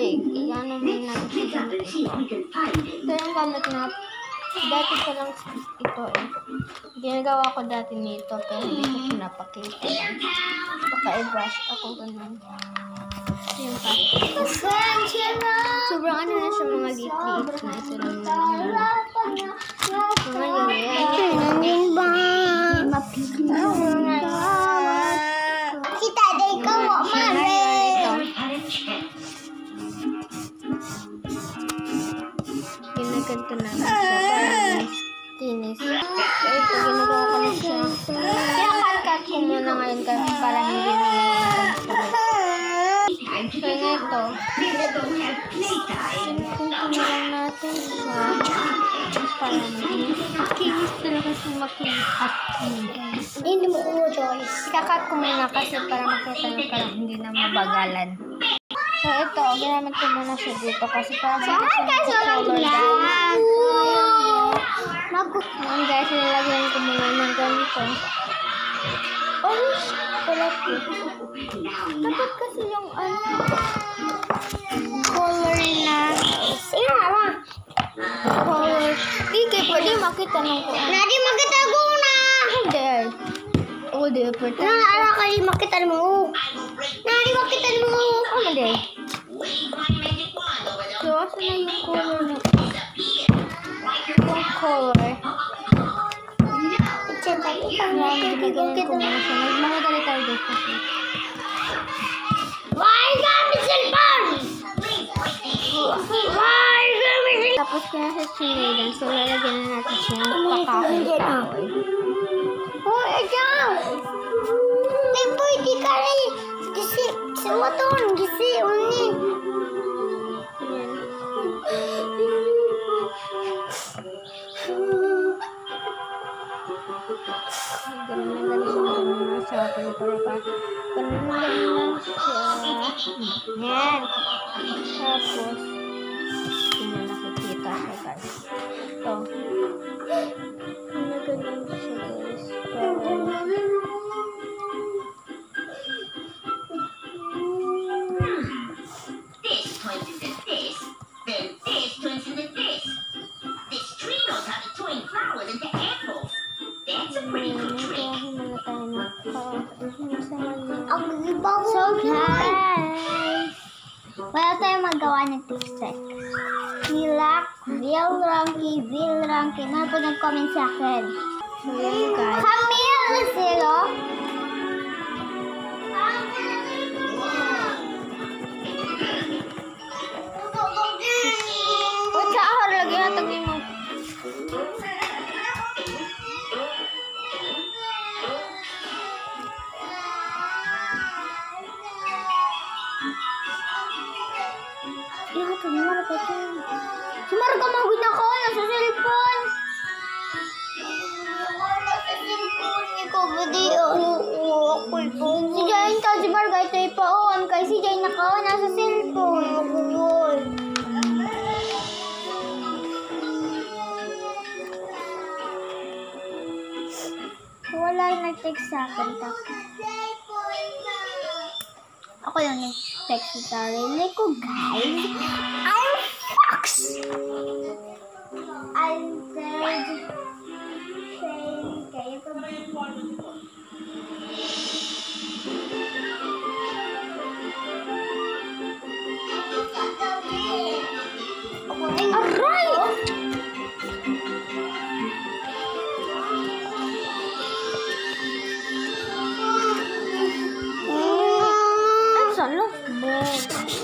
i-ano muna natin sa gamit ito. Ito yung gamit na dati ko lang ito eh. Ginagawa ko dati nito pero hindi ko pinapakita lang. Baka i-brush ako ganun. Yung pati. Sobrang ano na siya mga liit-liit na ito lang naman. Ba? Kita day ka mo, mami. Ginaganto na siya para kinis. So ito, ginagawa ko na siya. Kaya cut ko muna ngayon para hindi na so ito, sinunod lang natin siya para makinis talaga siya makinis at Hindi mo ko, Joyce. ikakat ko muna kasi para magkatayo parang hindi na mabagalan. So ito, ginamit ko muna siya dito kasi parang sa color guys. Ngayon guys, nilagyan ko muna ng ganito. Orange pala po. Dapat kasi yung color na color. Hindi, pwede makita ng ko. Nadi makita ko na. Hindi. Oh, di pwede. Ano kali makita mo? Nadi makita mo. Oh, hindi. So, asa na yung color na? Yung color. Ginagawa ko muna siya. Magmadali tayo dito kasi. Why gamit cellphone? Why gamit? Tapos kaya sa sinidan, so lalagyan na natin siya ng pakahoy. Oh, ikaw! Ay, pwede ka rin. Gisi, sama to. Gisi, uni. Ganun na siya. Ganun na siya. Yan. Tapos, hindi na nakikita siya guys. Ito. Ganun siya guys. This turns into this, then this turns into this. This tree knows how to turn flowers into apples. That's a pretty good trick. So, guys, wala tayong magawa ng TikTok. Hilak, Vil Ranky. Ano po nag-comment sa akin? So, yan guys. Camille Zero. Wait sa ahor, lagi natag mo. Sumara ka magwin ako sa cellphone. Sa cellphone ni ko budi. Oo, ako. Si Jane ka, si Marga, ito ipaon. Kaya si Jane nakaon sa cellphone. Ako. Wala yung nag-text sa akin. Ako lang nag-text sa sarili ko, guys. I'm Fox! I'm third. Kayo pa ba yung aray! Solo?